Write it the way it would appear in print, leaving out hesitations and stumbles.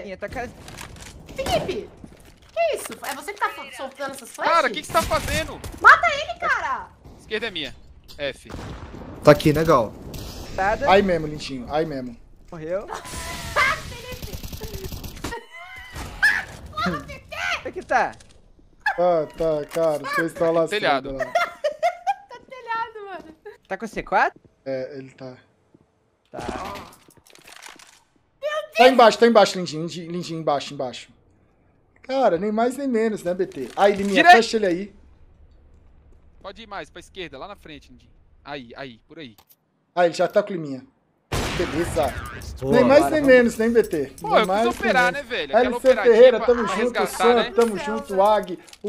carinha, tá cara... Felipe! Que isso? É você que tá soltando essas flechas? Cara, o que você tá fazendo? Mata ele, cara! Esquerda é minha. F. Tá aqui, legal. Nada. Aí mesmo, Lintinho. Aí mesmo. Morreu. Felipe! Onde é que tá? Tá, cara. Vocês estão lá. Telhado. Tá telhado, mano. Tá com C4? É, ele tá. Tá. Tá embaixo, Lindinho. Lindinho, embaixo. Cara, nem mais nem menos, né, BT? Aí, Liminha, Direito. fecha ele aí. Pode ir mais, pra esquerda, lá na frente, Lindinho. Aí, por aí. Aí, ele já tá com o Liminha. Beleza. Boa, Nem mais bora, nem vamos. menos, nem BT. Pô, Nem eu mais, preciso nem operar, menos. né, velho? Aquela LC operativa Ferreira, pra tamo junto. resgatar, Sam, né? tamo junto. Ag.